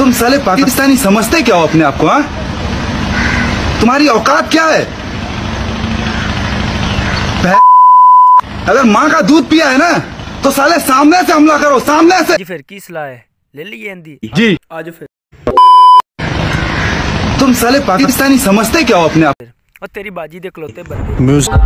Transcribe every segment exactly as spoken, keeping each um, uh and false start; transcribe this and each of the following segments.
तुम साले पाकिस्तानी समझते क्या हो अपने आप को? हाँ, तुम्हारी औकात क्या है? अगर माँ का दूध पिया है ना तो साले सामने से हमला करो, सामने से। जी फिर की सलाह है, ले ली हिंदी जी। आज फिर तुम साले पाकिस्तानी समझते क्या हो अपने आप? और तेरी बाजी दे खलोते बंदे।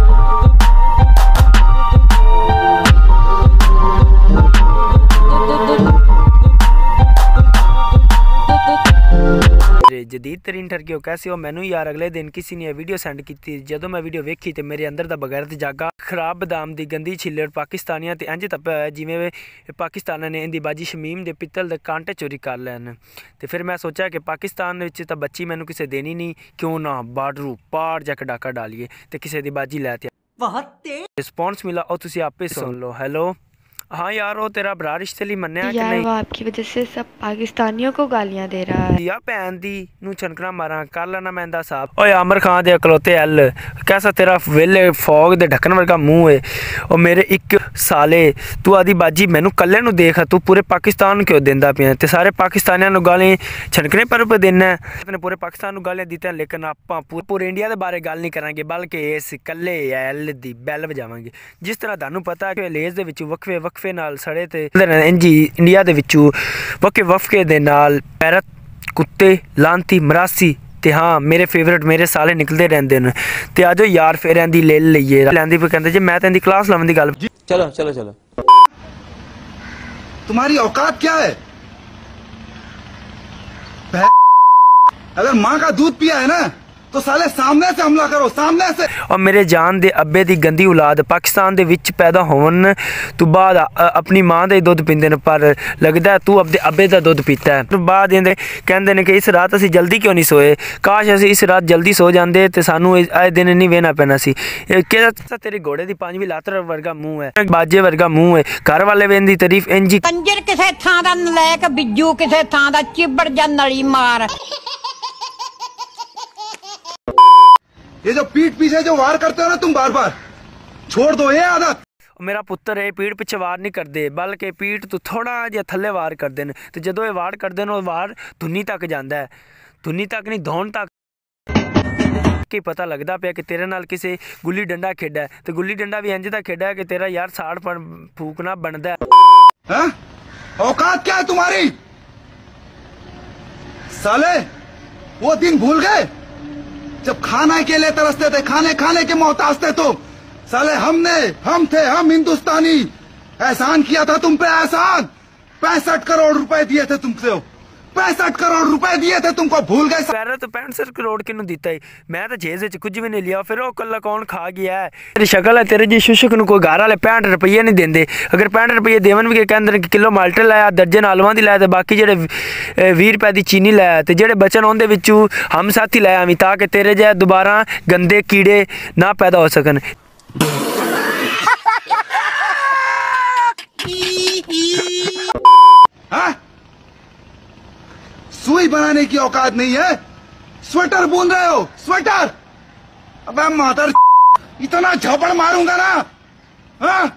जदीद तरीन ठरके हो कैसे हो? मैनू यार अगले दिन किसी ने वीडियो सेंड की थी। जदों मैं वीडियो वेखी तो मेरे अंदर दा बगैरत जागा खराब बदाम दी गंदी छिल्लड़ पाकिस्तानियां ते इंज तप्पा होया जिवें पाकिस्तान ने इंदी बाजी शमीम दे पित्तल दे कांटे चोरी कर लैन। ते फिर मैं सोचा कि पाकिस्तान विच तां बच्ची मैनू किसे देनी नहीं, क्यों ना बार्डरू पार जाके डाका डालिए ते किसे दी बाजी लै ते रिस्पॉन्स मिला। और तुसी आपे सुन लो। हेलो हाँ यार वो तेरा भरा रिश्ते लिए मन्ने कि नहीं? वो आपकी वजह से सब पाकिस्तानियों को गालियां दे रहा है। या भैन दी नू छनकना मारा कर लेना मैंदा साहब। ओए आमिर खान दे अकलौते एल कैसा तेरा वेले फौग दे ढक्कन वर्गा मुंह है। और मेरे एक साले तू आदि बाजी मैनू कल्ले नू देख, तू पूरे पाकिस्तान क्यों देंदा पिया? ते सारे पाकिस्तानियां नू गाली छनकने पर पे देना है। पूरे पाकिस्तान नू गालियां दित्तियां, लेकिन आपां पूरे इंडिया दे बारे गल नहीं करांगे, बल्कि इस कल्ले एल दी बैल वजावांगे। जिस तरह तुहानू पता कि लेज दे विच वक्फे वक्फे नाल सड़े ते इंजी इंडिया दे विचों वक्के वक्फे दे नाल पैरत कुत्ते लांती मरासी ते हाँ मेरे फेवरेट मेरे साले निकलते रहंदे न। ते आजो यार फिर इंदी ले लईए लैंदी पे कहंदे जे मैं ते इंदी क्लास लावन दी गल। चलो चलो चलो तुम्हारी औकात क्या है? अगर माँ का दूध पिया है ना तो साले सामने से हमला करो, सामने से। और मेरे जान दे अब्बे दी गंदी औलाद पाकिस्तान दे विच पैदा होवन तू बाद अपनी माँ दे दुध पींदे न, पर लगदा है तू अपने अब्बे दा दुध पीता है। तो बाद इंदे कहंदे ने कि इस रात असी जल्दी क्यों नहीं सोए, काश असी इस रात जल्दी सो जांदे ते सानू आए दिन नहीं वेना पैना सी। केदा तेरे घोड़े दी पांचवी लात वर्गा मुंह है, बाजे वर्गा मुंह है, घर वाले वेंदी तारीफ इंजी कंजर किसे थां दा नलायक बिज्जू किसे थां दा चिबड़ जा नली मार। ये जो पीठ पीछे जो वार करते हो ना तुम बार बार, छोड़ दो ये आदत। मेरा पुत्र है पीठ पिछे वार नहीं करते, बल्कि पीठ तो थोड़ा जिहा थल्ले वार करते हैं। तो जदों ये वार करते हैं वार धुनी तक जाता है, धुनी तक नहीं धौन तक कि पता लगता पाया कि तेरे नाल किसी गुल्ली डंडा खेडा है। तो गुल्ली डंडा भी इंज दा खेडा है कि तेरा यार साड़ फूकना बनता है। औकात क्या है तुम्हारी? साले वो दिन भूल गए जब खाने के लिए तरसते थे, खाने खाने के मोहताज थे तुम। साले हमने हम थे हम हिंदुस्तानी एहसान किया था तुम पे, एहसान पैंसठ करोड़ रुपए दिए थे तुमसे, पैंसठ करोड़ रुपए दिए थे तुमको, भूल गए? पैर तो पैंसठ करोड़ किनू दिता है, मैं तो जेब च कुछ भी नहीं लिया। फिर वो कल्ला कौन खा गया है? तेरी शक्ल है तेरे जी शुशक नू कोई घर वाले पैंठ रुपये नहीं देंगे। अगर पैंठ रुपये देवन भी कहते किलो माल्टे लाया, दर्जन आलुआं दी लाया, तो बाकी जेडे बीस रुपए की चीनी लाया, तो जेडे बचन उनदे विचों हम साथी लाया भी, ताकि तेरे जै दोबारा गंदे कीड़े ना पैदा हो सकन। सुई बनाने की औकात नहीं है, स्वेटर बुन रहे हो स्वेटर। अबे मातर इतना झपड़ मारूंगा ना। हाँ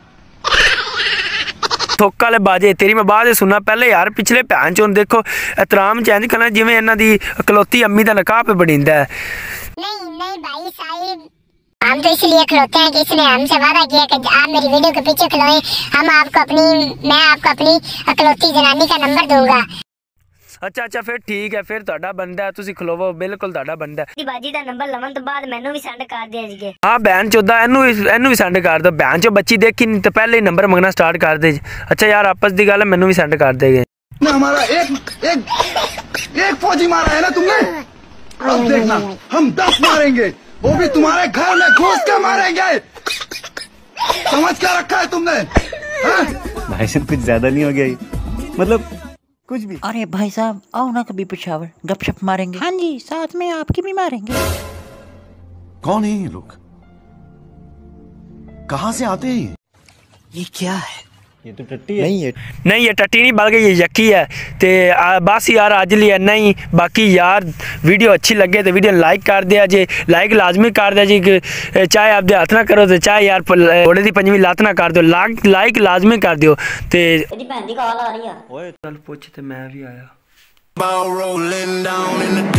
थोका ले बाजे तेरी मैं बाद सुनना पहले यार पिछले भैन चोन देखो एहतराम चेंज करना जिवें इन्हां दी इकलौती अम्मी दा निकाह पे बणींदा है। नहीं नहीं भाई साहिब, हम तो इसलिए खड़ोते हैं कि इसने हमसे वादा किया कि आप मेरी वीडियो के पीछे खड़ोए, हम आपको अपनी मैं आपको अपनी इकलौती जनानी का नंबर दूंगा। अच्छा अच्छा फिर ठीक है, फिर ਤੁਹਾਡਾ ਬੰਦਾ ਹੈ, ਤੁਸੀਂ ਖਲੋਵੋ, ਬਿਲਕੁਲ ਤੁਹਾਡਾ ਬੰਦਾ ਹੈ। ਦੀ ਬਾਜੀ ਦਾ ਨੰਬਰ ਲਵਣ ਤੋਂ ਬਾਅਦ ਮੈਨੂੰ ਵੀ ਸੈਂਡ ਕਰ ਦਿਆ ਜੀ। ਹਾਂ ਬੈਨ ਚੋਦਾ ਇਹਨੂੰ ਇਹਨੂੰ ਵੀ ਸੈਂਡ ਕਰ ਦੋ। ਬੈਨ ਚੋ ਬੱਚੀ ਦੇਖੀ नहीं तो पहले ही नंबर मंगना स्टार्ट कर दे। अच्छा यार आपस दी गल है, मैनू भी सेंड कर देगे। हमारा एक एक एक फौजी मारा है ना तुमने, अब देखना हम दस मारेंगे, वो भी तुम्हारे घर में घुस के मारेंगे। समझ क्या रखा है तुमने? भाई साहब कुछ ज्यादा नहीं हो गया? मतलब कुछ भी। अरे भाई साहब आओ ना कभी पेशावर, गपशप मारेंगे। हाँ जी साथ में आपकी भी मारेंगे। कौन है ये लोग, कहाँ से आते हैं? ये क्या है? ये तो टट्टी है। नहीं ये नहीं ये टट्टी नहीं बल्कि ये यक्की है। तो बस यार अज लिए इन्ना ही। बाकी यार वीडियो अच्छी लगे तो वीडियो लाइक कर दिया जे, लाइक लाजमी कर दिया जी, चाहे आप हथ ना करो तो चाहे यार घोड़े की पंजवीं लत्त ना कर दो, लाइक लाजमी कर दियो। ते चल पूछ तो मैं भी आया। Ball rolling down in the